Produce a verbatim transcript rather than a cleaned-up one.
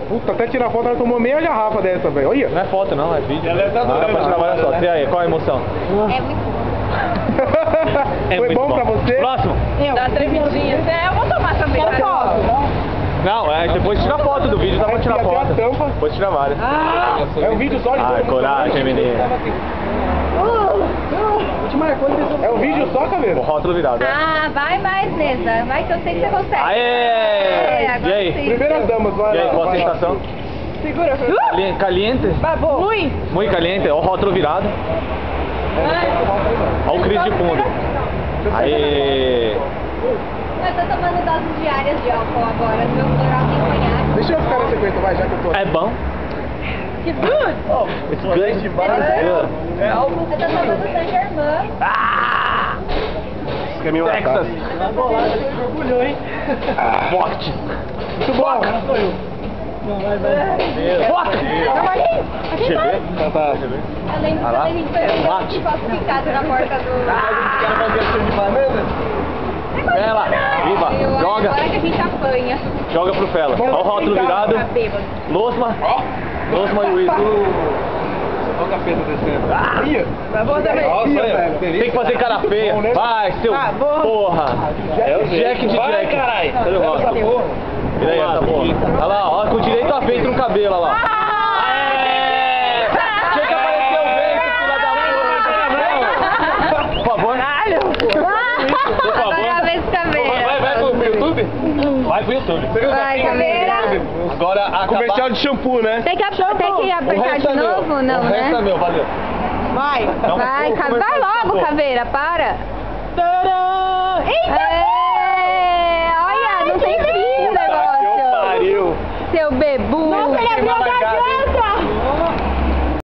Puta, até tirar foto ela tomou meia garrafa dessa, velho. Olha. Não é foto não, é vídeo. Ela tá doida. Ah, olha só, e aí, qual a emoção? É muito bom. É Foi muito bom, pra você? Próximo. Dá tremidinhas. É, eu vou tomar também. Quero foto. Não, é, depois tira foto do vídeo, dá pra tirar Até a foto. tampa. Depois tira várias. É um vídeo só de Ai, coragem, menina. É um vídeo só, O Caveira? rótulo virado, né? Ah, vai mais, Nesa. Vai que eu sei que você consegue. Aê! É, agora E aí? sim. Primeiras damas, vai E aí, lá, qual a vai lá. sensação? Segura, Cali- Caliente? Muito. Muito caliente, ó o rótulo virado. Ó o Cris de fundo. Aê! Eu tô tomando doses diárias de álcool agora. Meu floral tem conhaque. Deixa eu ficar na sequência, vai, já que eu tô. É bom? Que good. It's good. It's good. Eu tô tomando Saint Germain. Ah! Isso quer me matar. Texas. Orgulhou, hein? Forte. Muito bom. Forte. Deixa eu ver. Tá, tá. Deixa eu ver. Eu lembro Ah quando lá. a gente foi Bate. falsificado na porta do... Quero fazer cheiro de banana? Ela, viva, Eu- joga. Agora que a gente apanha. Joga pro Fela. Ó o rótulo virado. Tá bêbado. Losma. Losma e Whisky. Olha o capeta descendo. Ah! Ia. Nossa, velho. Tem que fazer cara feia. Vai, seu porra. É o Jack de Vai, Jack. caralho. Cadê o rosto? E daí, essa porra? Olha lá, ó, com o direito a vento no cabelo, olha lá. Aê! Tinha que aparecer o vento, filha da puta. Por favor. Por favor. Agora é a vez do Caveira. Vai, vai pro YouTube? Vai pro YouTube. Vai, Caveira. Agora, a Comercial de shampoo, né? Tem que, tem que apertar de novo? Não, O resto é né? meu, valeu. Vai. Não, Vai, o Ca- comercial vai de logo, shampoo. Caveira, para. Eita! Olha, não tem fio o Puta que negócio. pariu. Seu bebu. Nossa, ele abriu